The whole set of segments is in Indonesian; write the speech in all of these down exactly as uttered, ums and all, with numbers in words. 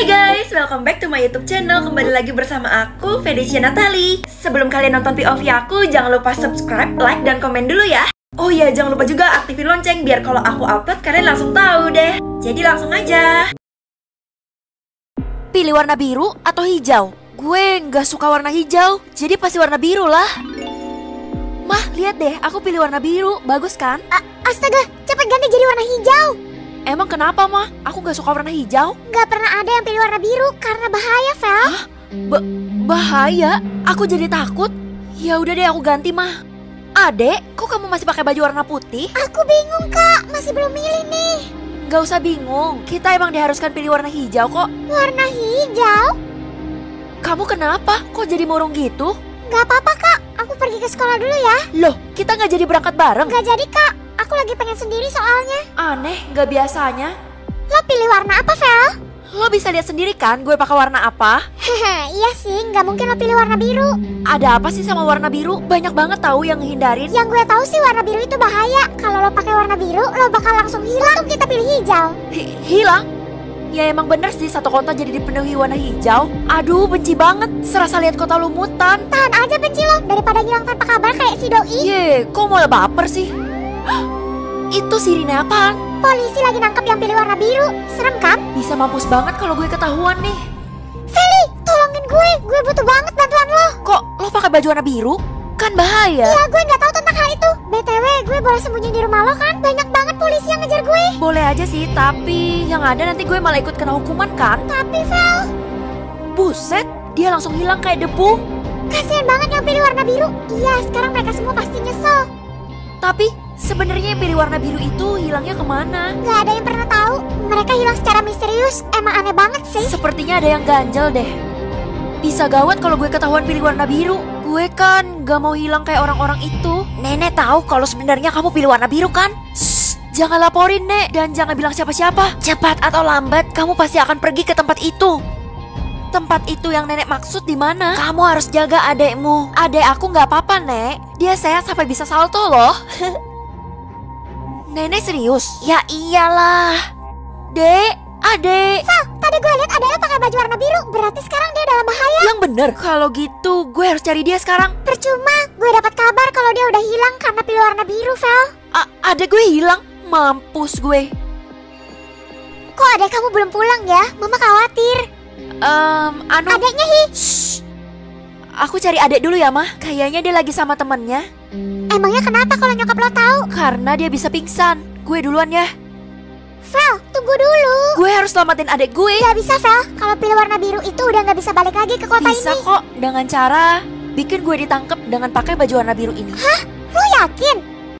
Hai guys, welcome back to my YouTube channel. Kembali lagi bersama aku, Felicia Natali. Sebelum kalian nonton P O V aku, jangan lupa subscribe, like, dan komen dulu ya. Oh iya, jangan lupa juga aktifin lonceng biar kalau aku upload kalian langsung tahu deh. Jadi langsung aja. Pilih warna biru atau hijau? Gue nggak suka warna hijau, jadi pasti warna biru lah. Mah, lihat deh, aku pilih warna biru, bagus kan? A Astaga, cepet ganti jadi warna hijau. Emang kenapa, Mah? Aku gak suka warna hijau. Gak pernah ada yang pilih warna biru karena bahaya, Vel. Hah? Ba bahaya? Aku jadi takut. Ya udah deh, aku ganti, Mah. Adek, kok kamu masih pakai baju warna putih? Aku bingung, Kak. Masih belum milih nih. Gak usah bingung, kita emang diharuskan pilih warna hijau kok. Warna hijau? Kamu kenapa? Kok jadi murung gitu? Gak apa-apa, Kak. Aku pergi ke sekolah dulu ya. Loh, kita gak jadi berangkat bareng? Gak jadi, Kak. Aku lagi pengen sendiri soalnya. Aneh, gak biasanya. Lo pilih warna apa, Vel? Lo bisa lihat sendiri kan gue pakai warna apa? Hehe, iya sih, nggak mungkin lo pilih warna biru. Ada apa sih sama warna biru? Banyak banget tahu yang ngehindarin. Yang gue tahu sih warna biru itu bahaya. Kalau lo pakai warna biru, lo bakal langsung hilang. Kita pilih hijau. H hilang? Ya emang bener sih satu kota jadi dipenuhi warna hijau. Aduh, benci banget. Serasa lihat kota lumutan. Tahan aja benci lo, daripada hilang tanpa kabar kayak si doi. Ye, kok malah baper sih? Itu sirine apaan? Polisi lagi nangkep yang pilih warna biru. Serem kan? Bisa mampus banget kalau gue ketahuan nih. Feli, tolongin gue. Gue butuh banget bantuan lo. Kok lo pakai baju warna biru? Kan bahaya. Iya, gue nggak tahu tentang hal itu. B T W, gue boleh sembunyi di rumah lo kan? Banyak banget polisi yang ngejar gue. Boleh aja sih, tapi yang ada nanti gue malah ikut kena hukuman kan? Tapi Vel, buset, dia langsung hilang kayak debu. Kasian banget yang pilih warna biru. Iya, sekarang mereka semua pasti nyesel. Tapi sebenarnya yang pilih warna biru itu hilangnya kemana? Gak ada yang pernah tahu. Mereka hilang secara misterius. Emang aneh banget sih. Sepertinya ada yang ganjel deh. Bisa gawat kalau gue ketahuan pilih warna biru. Gue kan gak mau hilang kayak orang-orang itu. Nenek tahu kalau sebenarnya kamu pilih warna biru kan? Shh, jangan laporin, Nek, dan jangan bilang siapa-siapa. Cepat atau lambat kamu pasti akan pergi ke tempat itu. Tempat itu yang nenek maksud di mana? Kamu harus jaga adekmu. Adek aku nggak apa-apa, Nek. Dia sehat sampai bisa salto loh. Nenek serius? Ya iyalah. Dek, adek. Vel, tadi gue lihat adeknya pakai baju warna biru. Berarti sekarang dia dalam bahaya. Yang bener. Kalau gitu, gue harus cari dia sekarang. Percuma, gue dapat kabar kalau dia udah hilang karena pilih warna biru, Vel. A adek gue hilang. Mampus gue. Kok adek kamu belum pulang ya? Mama khawatir. Um, anu. Adeknya hi. Shh. Aku cari adek dulu ya, Mah. Kayaknya dia lagi sama temennya. Emangnya kenapa kalau nyokap lo tahu? Karena dia bisa pingsan. Gue duluan ya. Vel, tunggu dulu. Gue harus selamatin adek gue. Gak bisa, Vel. Kalau pilih warna biru itu udah gak bisa balik lagi ke kota bisa ini. Bisa kok, dengan cara bikin gue ditangkap dengan pakai baju warna biru ini. Hah? Lo yakin?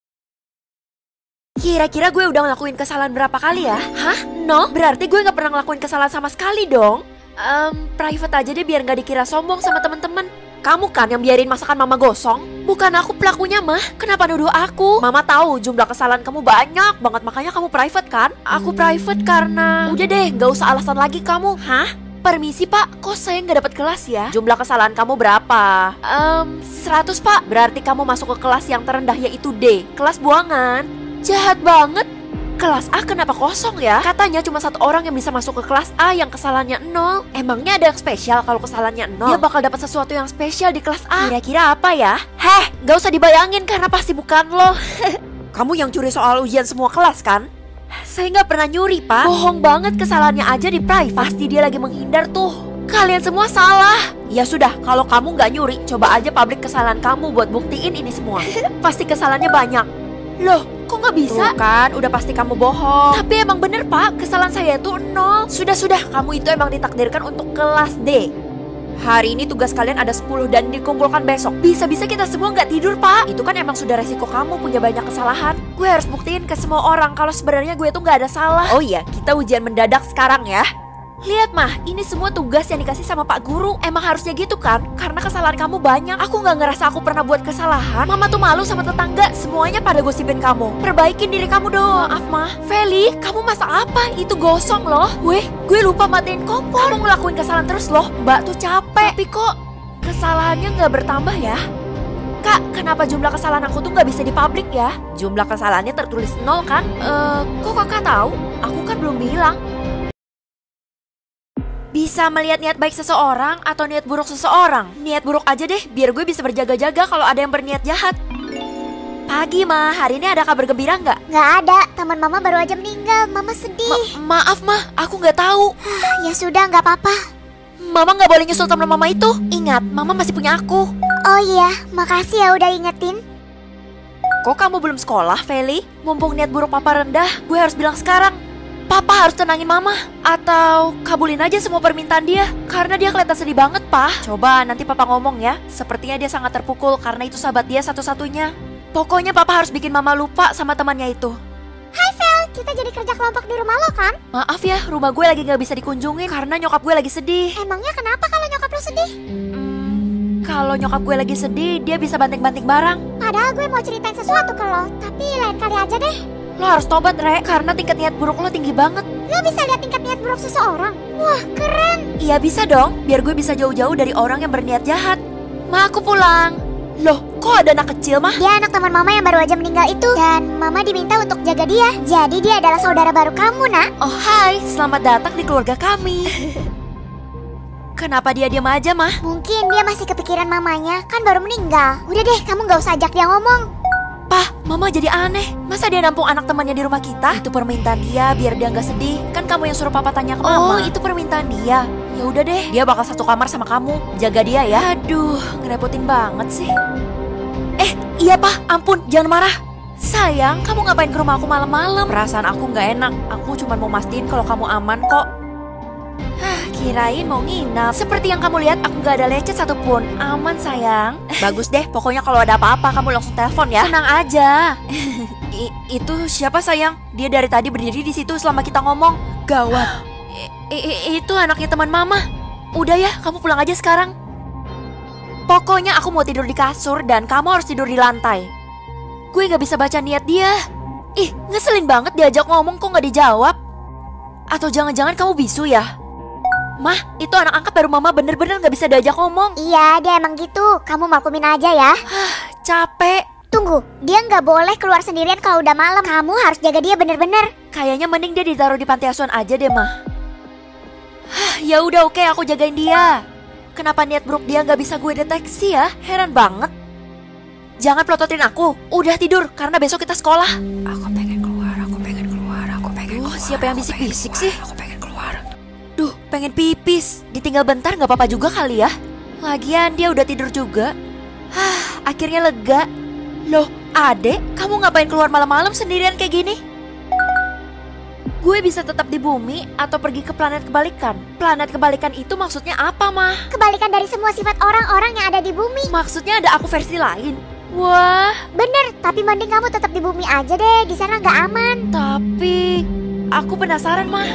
Kira-kira gue udah ngelakuin kesalahan berapa kali ya? Hah? No? Berarti gue gak pernah ngelakuin kesalahan sama sekali dong. Um, private aja deh biar gak dikira sombong sama temen-temen. Kamu kan yang biarin masakan mama gosong? Bukan aku pelakunya, Mah. Kenapa nuduh aku? Mama tahu jumlah kesalahan kamu banyak banget, makanya kamu private kan? Aku private karena... Udah deh, gak usah alasan lagi kamu. Hah? Permisi, Pak. Kok saya nggak dapat kelas ya? Jumlah kesalahan kamu berapa? Um, seratus, Pak. Berarti kamu masuk ke kelas yang terendah yaitu D. Kelas buangan. Jahat banget. Kelas A kenapa kosong ya? Katanya cuma satu orang yang bisa masuk ke kelas A yang kesalahannya nol. Emangnya ada yang spesial kalau kesalahannya nol? Dia bakal dapat sesuatu yang spesial di kelas A. Kira-kira apa ya? Heh, gak usah dibayangin karena pasti bukan lo. Kamu yang curi soal ujian semua kelas kan? Saya nggak pernah nyuri, Pak. Bohong banget, kesalahannya aja di private. Pasti dia lagi menghindar tuh. Kalian semua salah. Ya sudah, kalau kamu nggak nyuri, coba aja publik kesalahan kamu buat buktiin ini semua. Pasti kesalahannya banyak. Loh, kok nggak bisa? Tuh kan, udah pasti kamu bohong. Tapi emang bener, Pak, kesalahan saya tuh nol. Sudah-sudah, kamu itu emang ditakdirkan untuk kelas D. Hari ini tugas kalian ada sepuluh dan dikumpulkan besok. Bisa-bisa kita semua nggak tidur, Pak. Itu kan emang sudah resiko kamu punya banyak kesalahan. Gue harus buktiin ke semua orang kalau sebenarnya gue tuh nggak ada salah. Oh iya, kita ujian mendadak sekarang ya. Lihat, Mah, ini semua tugas yang dikasih sama Pak Guru. Emang harusnya gitu kan? Karena kesalahan kamu banyak. Aku gak ngerasa aku pernah buat kesalahan. Mama tuh malu sama tetangga. Semuanya pada gosipin kamu. Perbaikin diri kamu dong. Maaf, Mah. Feli, kamu masak apa? Itu gosong loh. Weh, gue lupa matiin kompor. Kamu ngelakuin kesalahan terus loh. Mbak tuh capek. Tapi kok kesalahannya gak bertambah ya? Kak, kenapa jumlah kesalahan aku tuh gak bisa dipublik ya? Jumlah kesalahannya tertulis nol kan? Eh, kok kakak tahu? Aku kan belum bilang. Bisa melihat niat baik seseorang atau niat buruk seseorang. Niat buruk aja deh, biar gue bisa berjaga-jaga kalau ada yang berniat jahat. Pagi, Ma. Hari ini ada kabar gembira nggak? Nggak ada, teman mama baru aja meninggal. Mama sedih. Ma maaf, Ma. Aku nggak tahu. Ya sudah, nggak apa-apa. Mama nggak boleh nyusul teman mama itu. Ingat, Mama masih punya aku. Oh iya, makasih ya udah ingetin. Kok kamu belum sekolah, Feli? Mumpung niat buruk Papa rendah, gue harus bilang sekarang. Papa harus tenangin Mama. Atau kabulin aja semua permintaan dia. Karena dia kelihatan sedih banget, Pak. Coba nanti Papa ngomong ya. Sepertinya dia sangat terpukul karena itu sahabat dia satu-satunya. Pokoknya Papa harus bikin Mama lupa sama temannya itu. Hai Vel, kita jadi kerja kelompok di rumah lo kan? Maaf ya, rumah gue lagi gak bisa dikunjungin karena nyokap gue lagi sedih. Emangnya kenapa kalau nyokap lo sedih? Hmm, kalau nyokap gue lagi sedih, dia bisa banting-banting barang. Padahal gue mau ceritain sesuatu ke lo, tapi lain kali aja deh. Lo harus tobat, Re, karena tingkat niat buruk lo tinggi banget. Lo bisa lihat tingkat niat buruk seseorang? Wah, keren. Iya bisa dong, biar gue bisa jauh-jauh dari orang yang berniat jahat. Ma, aku pulang. Loh, kok ada anak kecil, Mah? Dia anak teman mama yang baru aja meninggal itu. Dan mama diminta untuk jaga dia. Jadi dia adalah saudara baru kamu, nak. Oh hai, selamat datang di keluarga kami. Kenapa dia diam aja, Mah? Mungkin dia masih kepikiran mamanya, kan baru meninggal. Udah deh, kamu gak usah ajak dia ngomong. Pah, Mama jadi aneh. Masa dia nampung anak temannya di rumah kita? Itu permintaan dia biar dia nggak sedih. Kan kamu yang suruh Papa tanya ke Mama. Oh, itu permintaan dia. Ya udah deh, dia bakal satu kamar sama kamu. Jaga dia ya. Aduh, ngerepotin banget sih. Eh, iya Pah, ampun, jangan marah. Sayang, kamu ngapain ke rumah aku malam-malam? Perasaan aku nggak enak. Aku cuma mau mastiin kalau kamu aman kok. Hah, kirain mau nginap. Seperti yang kamu lihat, aku gak ada lecet satupun. Aman sayang. Bagus deh, pokoknya kalau ada apa-apa kamu langsung telepon ya. Tenang aja. I itu siapa sayang? Dia dari tadi berdiri di situ selama kita ngomong. Gawat. I I itu anaknya teman Mama. Udah ya, kamu pulang aja sekarang. Pokoknya aku mau tidur di kasur dan kamu harus tidur di lantai. Gue gak bisa baca niat dia. Ih, ngeselin banget diajak ngomong kok gak dijawab. Atau jangan-jangan kamu bisu ya? Mah, itu anak angkat baru Mama bener-bener gak bisa diajak ngomong. Iya, dia emang gitu. Kamu makumin aja ya. Hah, capek. Tunggu, dia nggak boleh keluar sendirian kalau udah malam. Kamu harus jaga dia bener-bener. Kayaknya mending dia ditaruh di panti asuhan aja deh, Mah. Hah, ya udah oke, aku jagain dia. Kenapa niat buruk dia gak bisa gue deteksi ya? Heran banget. Jangan pelototin aku. Udah tidur, karena besok kita sekolah. Aku pengen keluar, aku pengen keluar, aku pengen keluar. Oh, siapa yang bisik-bisik sih? Aku pengen keluar. Duh, pengen pipis. Ditinggal bentar gak apa-apa juga kali ya. Lagian dia udah tidur juga. Hah, akhirnya lega. Loh, Adek, kamu ngapain keluar malam-malam sendirian kayak gini? Gue bisa tetap di bumi atau pergi ke planet kebalikan? Planet kebalikan itu maksudnya apa, Mah? Kebalikan dari semua sifat orang-orang yang ada di bumi. Maksudnya ada aku versi lain? Wah, bener, tapi mending kamu tetap di bumi aja deh. Di sana nggak aman. Tapi aku penasaran, Mah.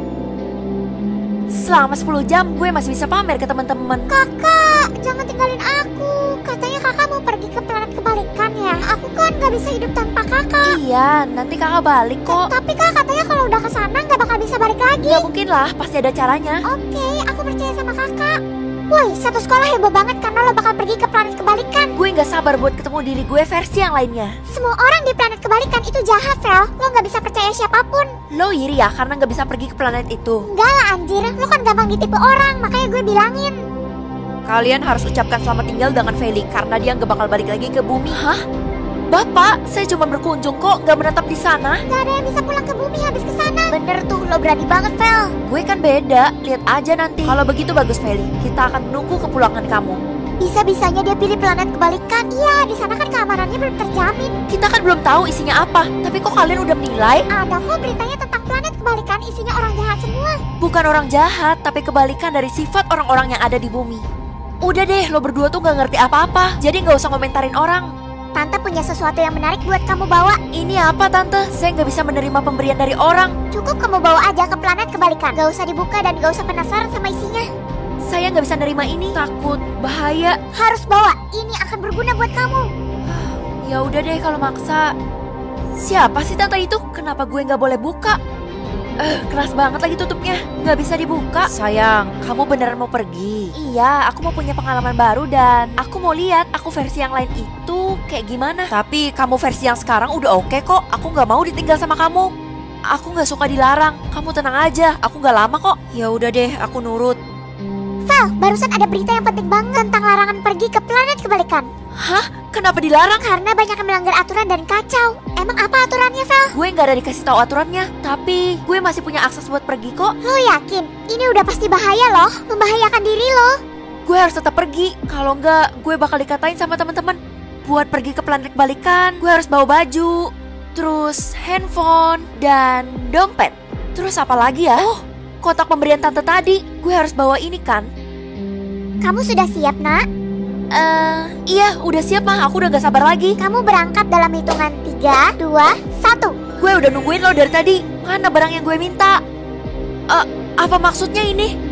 Selama sepuluh jam gue masih bisa pamer ke teman-teman. Kakak, jangan tinggalin aku. Katanya kakak mau pergi ke planet kebalikan ya. Aku kan nggak bisa hidup tanpa kakak. Iya, nanti kakak balik kok. Tapi kak katanya kalau udah kesana nggak bakal bisa balik lagi. Gak mungkin lah, pasti ada caranya. Oke, aku percaya sama kakak. Woi, satu sekolah heboh banget karena lo bakal pergi ke planet kebalikan. Gue gak sabar buat ketemu diri gue versi yang lainnya. Semua orang di planet kebalikan itu jahat, Vel. Lo gak bisa percaya siapapun. Lo iri ya karena gak bisa pergi ke planet itu? Enggak lah anjir, lo kan gampang ditipu orang, makanya gue bilangin. Kalian harus ucapkan selamat tinggal dengan Feli karena dia gak bakal balik lagi ke bumi. Hah? Bapak, saya cuma berkunjung kok, gak menetap di sana. Gak ada yang bisa pulang ke bumi habis ke sana. Bener tuh, lo berani banget, Vel. Gue kan beda, lihat aja nanti. Kalau begitu bagus, Feli. Kita akan menunggu kepulangan kamu. Bisa-bisanya dia pilih planet kebalikan. Iya, di sana kan keamanannya belum terjamin. Kita kan belum tahu isinya apa. Tapi kok kalian udah menilai? Ada kok beritanya tentang planet kebalikan isinya orang jahat semua. Bukan orang jahat, tapi kebalikan dari sifat orang-orang yang ada di bumi. Udah deh, lo berdua tuh gak ngerti apa-apa. Jadi gak usah komentarin orang. Tante punya sesuatu yang menarik buat kamu bawa. Ini apa, Tante? Saya nggak bisa menerima pemberian dari orang. Cukup kamu bawa aja ke planet kebalikan. Gak usah dibuka dan gak usah penasaran sama isinya. Saya nggak bisa nerima ini. Takut, bahaya. Harus bawa. Ini akan berguna buat kamu. Ya udah deh kalau maksa. Siapa sih Tante itu? Kenapa gue nggak boleh buka? Eh, keras banget lagi tutupnya. Nggak bisa dibuka. Sayang, kamu beneran mau pergi? Iya, aku mau punya pengalaman baru dan aku mau lihat aku versi yang lain itu kayak gimana. Tapi kamu versi yang sekarang udah oke kok. Aku nggak mau ditinggal sama kamu. Aku nggak suka dilarang. Kamu tenang aja, aku nggak lama kok. Ya udah deh, aku nurut. Val, barusan ada berita yang penting banget tentang larangan pergi ke planet kebalikan. Hah? Kenapa dilarang? Karena banyak yang melanggar aturan dan kacau. Emang apa aturannya, Val? Gue nggak ada dikasih tahu aturannya, tapi gue masih punya akses buat pergi kok. Lo yakin? Ini udah pasti bahaya loh, membahayakan diri lo. Gue harus tetap pergi. Kalau nggak, gue bakal dikatain sama teman-teman. Buat pergi ke planet kebalikan, gue harus bawa baju, terus handphone dan dompet. Terus apa lagi ya? Oh, kotak pemberian tante tadi. Gue harus bawa ini kan? Kamu sudah siap, nak? Eh, uh, iya, udah siap mah. Aku udah gak sabar lagi. Kamu berangkat dalam hitungan tiga, dua, satu. Gue udah nungguin lo dari tadi. Mana barang yang gue minta? Eh, uh, apa maksudnya ini?